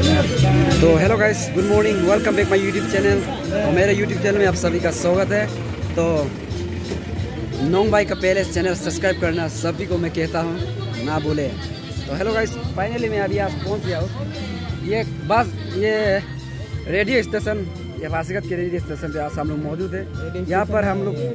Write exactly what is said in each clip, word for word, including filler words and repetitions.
तो hello guys, good morning, welcome back my YouTube channel. तो मेरे यूट्यूब चैनल में आप सभी का स्वागत है। तो नोंग भाई का पहले चैनल सब्सक्राइब करना सभी को मैं कहता हूँ, ना भूले। तो हेलो गाइस, फाइनली मैं अभी आज पहुँच गया हूँ। ये बस ये रेडियो स्टेशन, ये वासीगत के रेडियो स्टेशन पे आज हम लोग मौजूद है। यहाँ पर हम लोग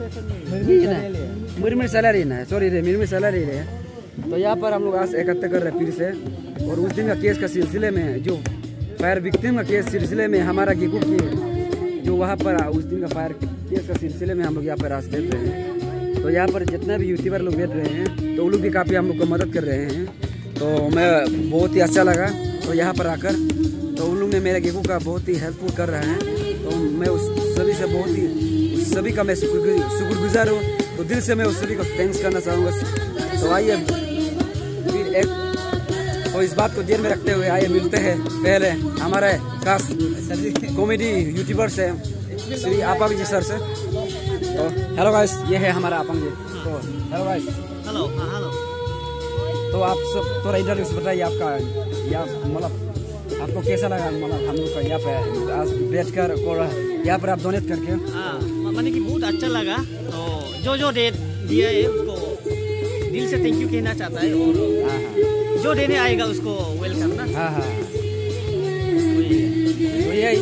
मिरमिर सैलरी ना है, सॉरी रे मिरमिर सैलरी रहे हैं। तो यहाँ पर हम लोग आज एकत्र कर रहे हैं फिर से। और उस दिन का केस का सिलसिले में, जो फायर विक्टिम का केस सिलसिले में हमारा गिकू की जो वहाँ पर उस दिन का फायर केस का सिलसिले में हम लोग यहाँ पर आज बैठ रहे हैं। तो यहाँ पर जितने भी यूट्यूबर लोग बैठ रहे हैं तो वो लोग भी काफ़ी हम लोग को मदद कर रहे हैं। तो मैं बहुत ही अच्छा लगा तो यहाँ पर आकर, तो उन लोग ने मेरे गिकू का बहुत ही हेल्पफुल कर रहे हैं। तो मैं उस सभी से बहुत ही उस सभी का मैं शुक्रगुजार हूँ। तो दिल से मैं उस सभी को थैंक्स करना चाहूँगा। तो आइए फिर एक तो इस बात को ध्यान में रखते हुए आइए मिलते हैं पहले हमारे खास कॉमेडी यूट्यूबर से श्री आपांग जी सर से। तो हेलो गाइस, ये है हमारा आपांग जी। तो हेलो गाइस। Hello hello. तो आप सब थोड़ा इंटरव्यू से बताइए आपका, या मतलब आपको कैसा लगा मतलब हम लोग का यहाँ पे आज बैठ कर और यहाँ पर आप डोनेट करके? हाँ, मैंने कि बहुत अच्छा लगा। तो जो जो दे दिया है उसको दिल से थैंक यू कहना चाहता है। और हाँ हाँ जो देने आएगा उसको वेलकम ना। हाँ हाँ तो ये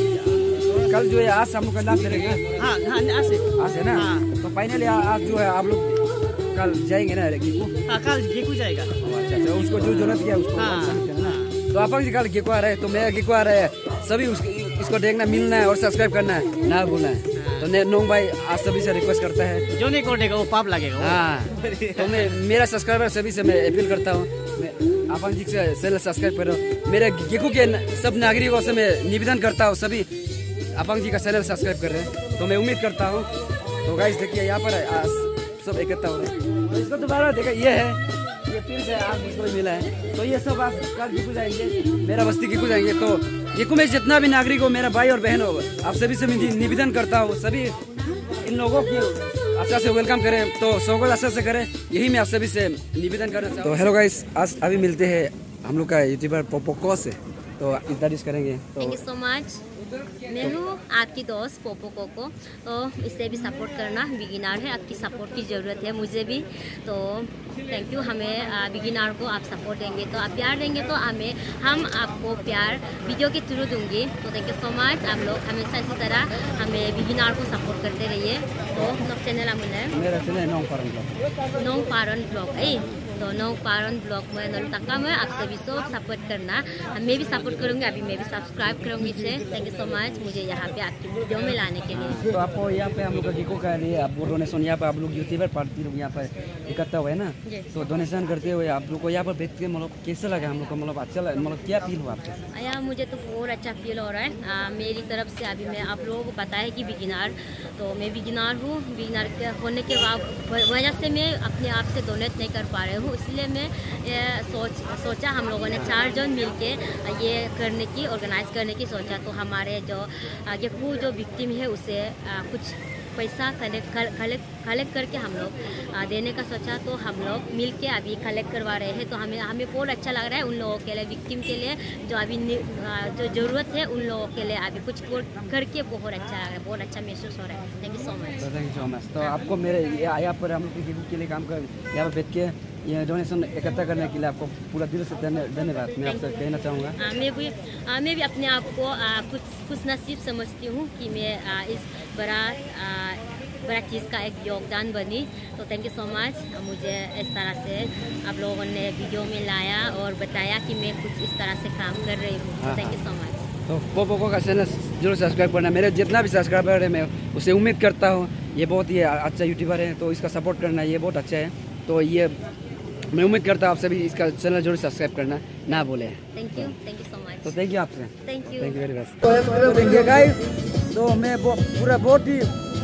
कल जो है आज हम लोग का नाम चलेगा। हाँ हाँ आज से आज है ना। हाँ। तो फाइनली आज जो है आप लोग कल जाएंगे ना गिकू? हाँ कल गिकू जाएगा। अच्छा अच्छा, उसको जो जरूरत है उसको। हाँ। तो आप जी कल गिकू आ रहे हैं, तो मेरा गिकू आ रहे हैं, सभी इसको देखना, मिलना है और सब्सक्राइब करना है, ना भूलना है। तो नोंग भाई आज सभी से रिक्वेस्ट करता है, जो नहीं कोटेगा वो पाप लगेगा। हाँ। तो मैं मेरा सब्सक्राइबर सभी से मैं अपील करता हूँ, आपांग जी से चैनल सब्सक्राइब करो। मेरे गिकू के सब नागरिकों से मैं निवेदन करता हूँ, सभी आपांग जी का चैनल सब्सक्राइब कर रहे हैं। तो मैं उम्मीद करता हूँ। तो गाइस देखिए यहाँ पर आज सब इकट्ठा हो रहे हैं। तो इसको दोबारा देखा, ये है ये फिर से आज इसको मिला है। तो ये सब आज कल गिकू जाएंगे, मेरा बस्ती गिकू जाएंगे। तो गिकू में जितना भी नागरिक हो, मेरा भाई और बहन हो, आप सभी से निवेदन करता हूँ, सभी इन लोगों की अच्छा से वेलकम करें, तो स्वागत अच्छा से करें, यही मैं आप सभी से निवेदन करना चाहता हूँ। तो हेलो गाइस, आज अभी मिलते हैं हम लोग का यूट्यूबर पोपोको से, तो इंट्रोड्यूस करेंगे। तो थैंक यू सो मच। मैं हूँ आपकी दोस्त पोपो कोको। तो इससे भी सपोर्ट करना, बिगिनर है, आपकी सपोर्ट की ज़रूरत है मुझे भी। तो थैंक यू, हमें बिगिनर को आप सपोर्ट देंगे तो आप प्यार देंगे तो हमें हम आपको प्यार वीडियो के थ्रू दूंगी। तो थैंक यू सो मच। आप लोग हमेशा इसी तरह हमें बिगिनर को सपोर्ट करते रहिए। तो सब चैनल हमें मेरा चैनल नोंग पारन ब्लॉग, नोंग पारन ब्लॉग है। तो नोंग पारन ब्लॉग में नलतका में आप सभी सब सपोर्ट करना, मैं भी सपोर्ट करूँगी, अभी मैं भी सब्सक्राइब करूँगी इसे। थैंक यू सो मच मुझे यहाँ पे आपकी वीडियो में लाने के लिए। तो आपको यहाँ पे हम लोग का गिकू का लिए आपको डोनेशन, यहाँ पे आप लोग यूट्यूबर पार्टी लोग यहाँ पर इकट्ठा हुए ना, तो डोनेशन करते हुए आप लोग को यहाँ पर बैठ के मतलब कैसा लगा हम लोग को, मतलब अच्छा लगा, मतलब क्या फील हुआ आपको? यार मुझे तो बहुत अच्छा फील हो रहा है। आ, मेरी तरफ से अभी मैं आप लोगों को पता है कि बिगिनर, तो मैं बिगिनर हूँ। बिगिनर के होने के वजह से मैं अपने आप से डोनेट नहीं कर पा रही हूँ, इसलिए मैं ये सोच सोचा हम लोगों ने चार जन मिल के ये करने की, ऑर्गेनाइज करने की सोचा। तो हमारे जो गिकू जो विक्टिम है उसे आ, कुछ पैसा कलेक्ट कलेक्ट कलेक्ट करके हम लोग आ, देने का सोचा। तो हम लोग मिल के अभी कलेक्ट करवा रहे हैं। तो हमें हमें बहुत अच्छा लग रहा है उन लोगों के लिए, विक्टिम के लिए, जो अभी आ, जो ज़रूरत है उन लोगों के लिए अभी कुछ करके बहुत अच्छा लग रहा है, बहुत अच्छा महसूस हो रहा है। Thank you so much. Thank you so much. तो आपको मेरे यहाँ पर हम लोग गिकू के लिए काम कर, यहाँ पर बैठ के ये डोनेशन इकट्ठा करने के लिए आपको पूरा दिल से धन्यवाद मैं आपसे कहना चाहूँगा। मैं भी आ, मैं भी अपने आप को आ, कुछ कुछ नसीब समझती हूँ कि मैं आ, इस बड़ा आ, बड़ा चीज़ का एक योगदान बनी। तो थैंक यू सो मच, मुझे इस तरह से आप लोगों ने वीडियो में लाया और बताया कि मैं कुछ इस तरह से काम कर रही हूँ। Thank you so much. तो पोपोको का चैनल जरूर सब्सक्राइब करना, मेरे जितना भी सब्सक्राइबर है मैं उसे उम्मीद करता हूँ ये बहुत ही अच्छा यूट्यूबर है, तो इसका सपोर्ट करना ये बहुत अच्छा है। तो ये मैं उम्मीद करता हूँ आप सभी इसका चैनल जरूर सब्सक्राइब करना ना भूले। Thank you, thank you so much. तो थैंक यू आपसे, thank you, thank you very much. तो देखिए गाइस, तो मैं पूरा बहुत ही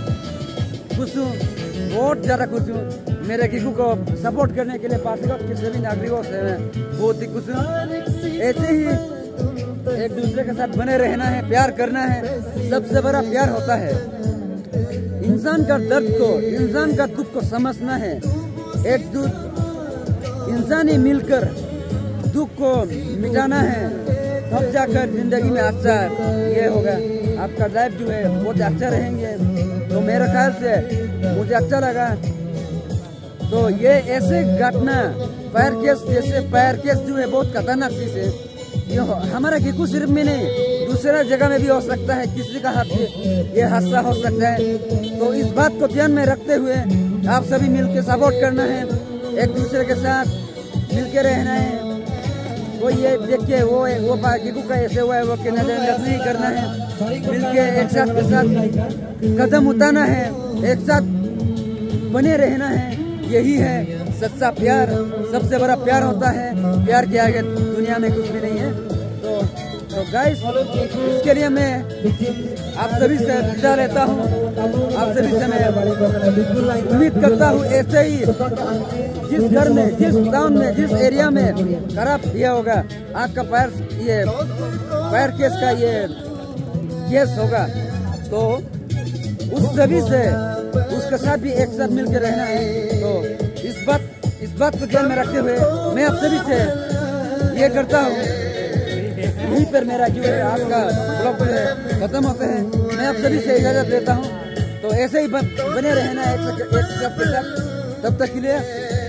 खुश हूँ, बहुत ज़्यादा खुश हूँ। मेरे गिकू को सपोर्ट करने के लिए पासीघाट के सभी नागरिकों से मैं बहुत ही खुश हूँ। ऐसे ही एक दूसरे के साथ बने रहना है, प्यार करना है, सबसे बड़ा प्यार होता है। इंसान का दर्द को, इंसान का दुख को समझना है। एक दूसरे इंसान ही मिलकर दुख को मिटाना है, तब जा कर जिंदगी में अच्छा ये होगा, आपका लाइफ जो है बहुत अच्छा रहेंगे। तो मेरे ख्याल से मुझे अच्छा लगा। तो ये ऐसे घटना फायर केस जैसे फायर केस जो है बहुत खतरनाक चीज है। ये हमारा गिकू सिर्फ में नहीं, दूसरा जगह में भी हो सकता है, किसी का हाथ ये हादसा हो सकता है। तो इस बात को ध्यान में रखते हुए आप सभी मिलकर सपोर्ट करना है, एक दूसरे के साथ मिलके रहना है। वो ये देखिए वो वो गिकू का ऐसे हुआ है वो के नजरअंदाज नहीं करना है, मिलके एक साथ के साथ कदम उठाना है, एक साथ बने रहना है। यही है सच्चा प्यार, सबसे बड़ा प्यार होता है। प्यार के आगे दुनिया में कुछ भी नहीं है। तो तो गाइस इसके लिए मैं आप सभी से विदा लेता हूँ। आप सभी से मैं उम्मीद करता हूँ ऐसे ही जिस घर में, जिस टाउन में, जिस एरिया में खराब किया होगा आग का फायर ये फायर केस का ये केस होगा, तो उस सभी से उसके साथ भी एक साथ मिलकर रहना है। तो इस बात इस बात को ध्यान में रखते हुए मैं आप सभी से ये करता हूँ। यहीं पर मेरा जो है आपका ब्लॉग जो है खत्म होते हैं। मैं आप सभी से इजाजत देता हूँ। तो ऐसे ही बने रहना है एक साथ के साथ। तब तक के लिए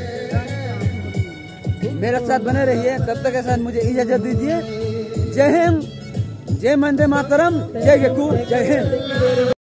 मेरे साथ बने रहिए। तब तक के साथ मुझे इजाजत दीजिए। जय हिंद, जय वंदे मातरम, जय गिकू, जय हिंद।